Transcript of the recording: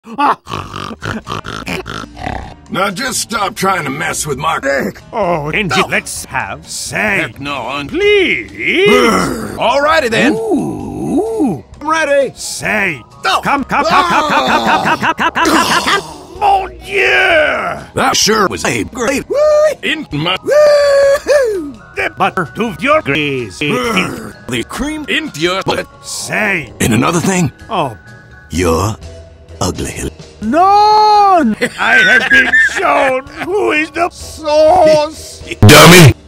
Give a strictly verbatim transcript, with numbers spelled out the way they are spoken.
Now just stop trying to mess with my dick. Oh, and oh. Let's have say. Heck no, please. Alrighty then. Ooh. I'm ready. Say. Oh. Come, come, come, come, come, come, come, come, come, come, come, come, come. Oh yeah. That sure was a great in my the butter to your grease. The cream into your butt. Say. And another thing. Oh. You're ugly. No! I have been shown who is the source! Dummy!